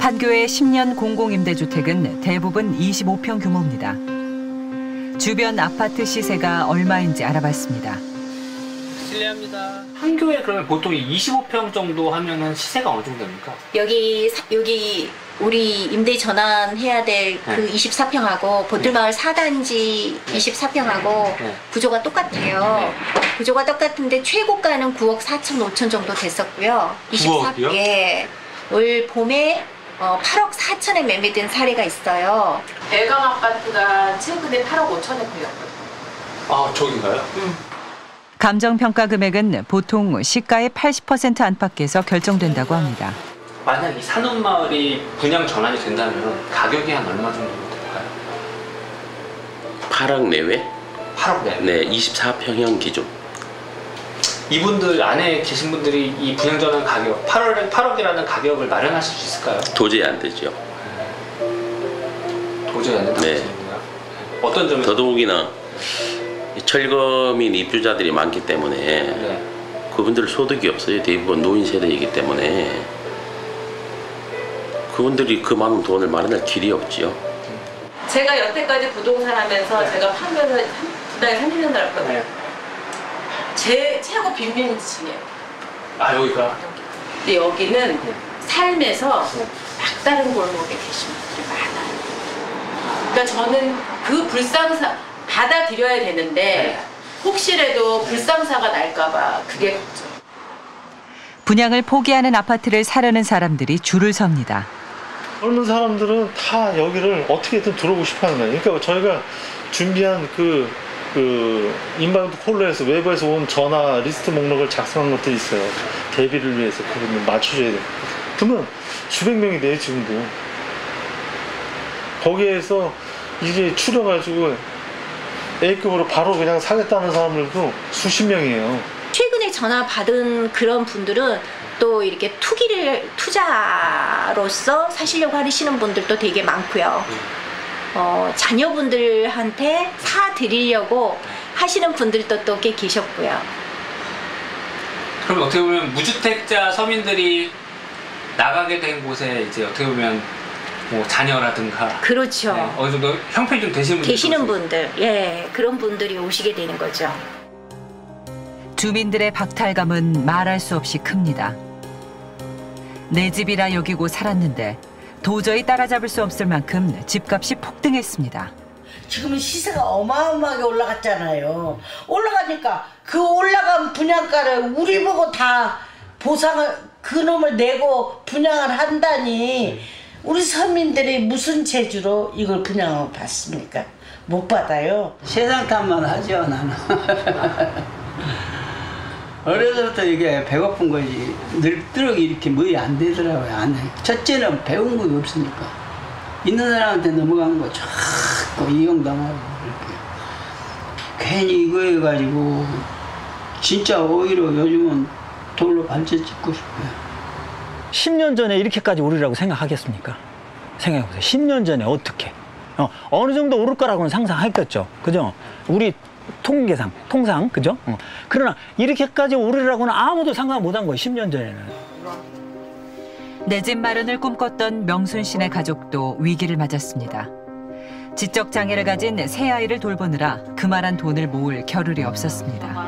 판교의 10년 공공임대주택은 대부분 25평 규모입니다. 주변 아파트 시세가 얼마인지 알아봤습니다. 실례합니다. 판교에 그러면 보통 25평 정도 하면은 시세가 어느 정도 됩니까? 여기 우리 임대 전환해야 될 그 24평하고 보틀마을 4단지 24평하고 구조가 똑같아요. 구조가 똑같은데 최고가는 9억 4천 5천 정도 됐었고요. 9억이요? 예. 올 봄에 8억 4천에 매매된 사례가 있어요. 대강 아파트가 최근에 8억 5천에 팔렸거든요. 아, 저긴가요? 감정평가 금액은 보통 시가의 80% 안팎에서 결정된다고 합니다. 만약 이 산업마을이 분양 전환이 된다면 가격이 한 얼마 정도 될까요? 8억 내외? 8억 내외? 네, 24평형 기준. 이분들 안에 계신 분들이 이 분양 전환 가격, 8억이라는 가격을 마련하실 수 있을까요? 도저히 안 되죠. 도저히 안 된다고 네. 하시는구나. 어떤 점에서? 더더욱이나 철거민 입주자들이 많기 때문에 네. 그분들 소득이 없어요. 대부분 노인 세대이기 때문에 그분들이 그 많은 돈을 마련할 길이 없지요. 제가 여태까지 부동산 하면서 제가 판교에서 두 달, 3년 살았거든요. 네. 제 최고 빈민층이에요. 아, 여기가? 근데 여기는 삶에서 네. 막다른 골목에 계신 분들이 많아요. 그러니까 저는 그 불상사 받아들여야 되는데 혹시라도 불상사가 날까봐 그게 걱정. 분양을 포기하는 아파트를 사려는 사람들이 줄을 섭니다. 젊은 사람들은 다 여기를 어떻게든 들어오고 싶어 하는 거예요. 그러니까 저희가 준비한 그 인바운드 콜로에서 외부에서 온 전화 리스트 목록을 작성한 것들이 있어요. 대비를 위해서 그걸 맞춰줘야 돼요. 그러면 수백 명이 돼요, 지금도. 거기에서 이게 추려가지고 A급으로 바로 그냥 사겠다는 사람들도 수십 명이에요. 최근에 전화 받은 그런 분들은 또 이렇게 투자로서 사시려고 하시는 분들도 되게 많고요. 자녀분들한테 사드리려고 하시는 분들도 또 꽤 계셨고요. 그럼 어떻게 보면 무주택자 서민들이 나가게 된 곳에 이제 어떻게 보면 뭐 자녀라든가 그렇죠. 네, 어느 정도 형편이 좀 되시는 분들, 예, 그런 분들이 오시게 되는 거죠. 주민들의 박탈감은 말할 수 없이 큽니다. 내 집이라 여기고 살았는데 도저히 따라잡을 수 없을 만큼 집값이 폭등했습니다. 지금은 시세가 어마어마하게 올라갔잖아요. 올라가니까 그 올라간 분양가를 우리 보고 다 보상을 그놈을 내고 분양을 한다니 우리 서민들이 무슨 재주로 이걸 분양을 받습니까? 못 받아요. 세상 탓만 하죠, 나는. 어려서부터 이게 배고픈 거지 늙도록 이렇게 뭐이 안 되더라고요. 안 해. 첫째는 배운 거 없으니까 있는 사람한테 넘어가는 거 자꾸 이용당하고 이렇게 괜히 이거 해가지고 진짜 오히려 요즘은 돌로 발전 찍고 싶어요. 10년 전에 이렇게까지 오르라고 생각하겠습니까? 생각해보세요. 10년 전에 어떻게 어느 정도 오를 거라고는 상상했겠죠. 그죠? 우리 통상 그죠? 그러나 이렇게까지 오르라고는 아무도 상상 못한 거예요. 10년 전에는. 내 집 마련을 꿈꿨던 명순 씨네 가족도 위기를 맞았습니다. 지적 장애를 가진 새 아이를 돌보느라 그만한 돈을 모을 겨를이 없었습니다.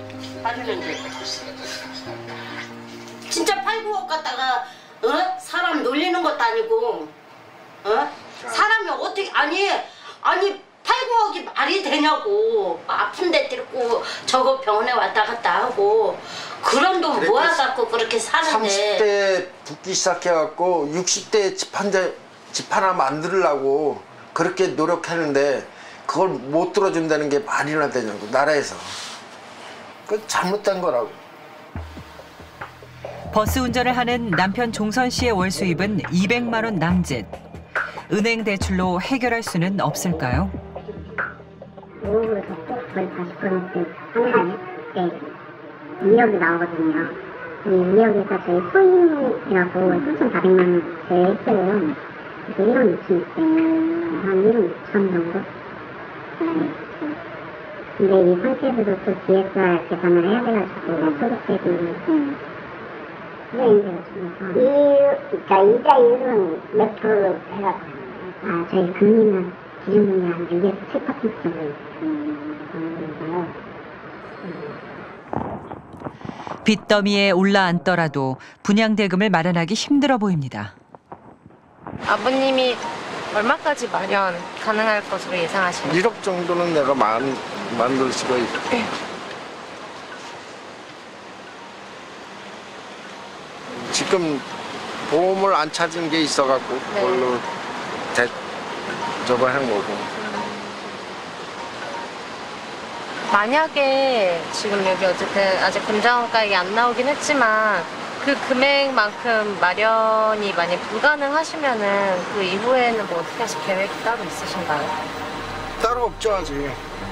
진짜 8, 9억 갖다가 사람 놀리는 것도 아니고 사람이 어떻게 아니 8, 9억이 말이 되냐고. 아픈데 데리고 저거 병원에 왔다 갔다 하고 그런 돈 모아갖고 그렇게 사는데 30대 붙기 시작해갖고 60대에 집 하나 만들려고 그렇게 노력하는데 그걸 못 들어준다는 게 말이나 되냐고. 나라에서 그건 잘못된 거라고. 버스 운전을 하는 남편 종선 씨의 월 수입은 200만 원 남짓. 은행 대출로 해결할 수는 없을까요? 5억으로 적고 거의 40% 한 달에 2억이 나오거든요. 이 2억에서 저희 소인이라고 3,400만 원 제했어요. 그래서 1억 6천 한 1억 6천 정도? 네. 근데 이 상태에서도 또 DSR 계산을 해야 돼가지고 소득세도 그러니까 이자율은 몇 프로로 해가 저희 금리는 기준금리 한 6에서 7%를 거예요. 빚더미에 올라앉더라도 분양대금을 마련하기 힘들어 보입니다. 아버님이 얼마까지 마련 가능할 것으로 예상하시나요? 1억 정도는 내가 만들 수가 있고. 지금 보험을 안 찾은 게 있어갖고 그걸로 저거 한 거고. 만약에 지금 여기 어쨌든 아직 금장원가액이 안 나오긴 했지만 그 금액만큼 마련이 만약 불가능하시면은 그 이후에는 뭐 어떻게 하실 계획이 따로 있으신가요? 따로 없죠 아직.